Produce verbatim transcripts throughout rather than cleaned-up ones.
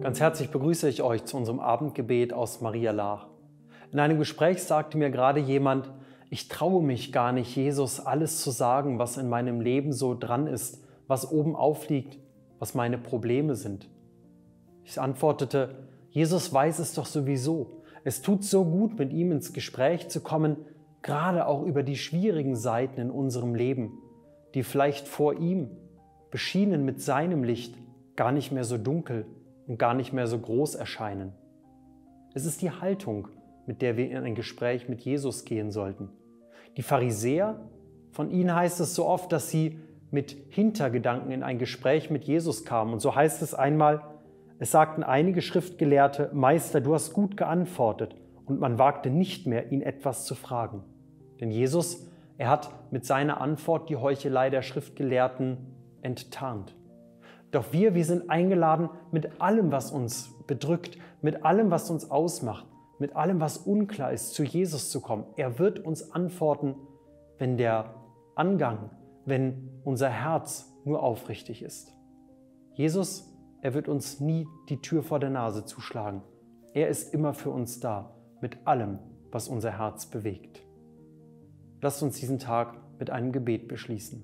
Ganz herzlich begrüße ich euch zu unserem Abendgebet aus Maria Laach. In einem Gespräch sagte mir gerade jemand, ich traue mich gar nicht, Jesus alles zu sagen, was in meinem Leben so dran ist, was oben aufliegt, was meine Probleme sind. Ich antwortete, Jesus weiß es doch sowieso. Es tut so gut, mit ihm ins Gespräch zu kommen, gerade auch über die schwierigen Seiten in unserem Leben, die vielleicht vor ihm, beschienen mit seinem Licht, gar nicht mehr so dunkel und gar nicht mehr so groß erscheinen. Es ist die Haltung, mit der wir in ein Gespräch mit Jesus gehen sollten. Die Pharisäer, von ihnen heißt es so oft, dass sie mit Hintergedanken in ein Gespräch mit Jesus kamen. Und so heißt es einmal, es sagten einige Schriftgelehrte, Meister, du hast gut geantwortet, und man wagte nicht mehr, ihn etwas zu fragen. Denn Jesus, er hat mit seiner Antwort die Heuchelei der Schriftgelehrten enttarnt. Doch wir, wir sind eingeladen, mit allem, was uns bedrückt, mit allem, was uns ausmacht, mit allem, was unklar ist, zu Jesus zu kommen. Er wird uns antworten, wenn der Angang, wenn unser Herz nur aufrichtig ist. Jesus, er wird uns nie die Tür vor der Nase zuschlagen. Er ist immer für uns da, mit allem, was unser Herz bewegt. Lasst uns diesen Tag mit einem Gebet beschließen.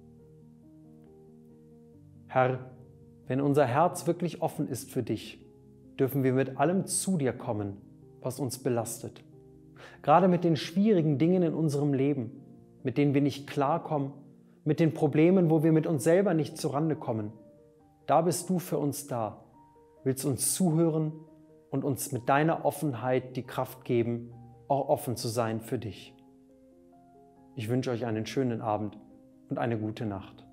Herr, wenn unser Herz wirklich offen ist für dich, dürfen wir mit allem zu dir kommen, was uns belastet. Gerade mit den schwierigen Dingen in unserem Leben, mit denen wir nicht klarkommen, mit den Problemen, wo wir mit uns selber nicht zurande kommen. Da bist du für uns da, willst uns zuhören und uns mit deiner Offenheit die Kraft geben, auch offen zu sein für dich. Ich wünsche euch einen schönen Abend und eine gute Nacht.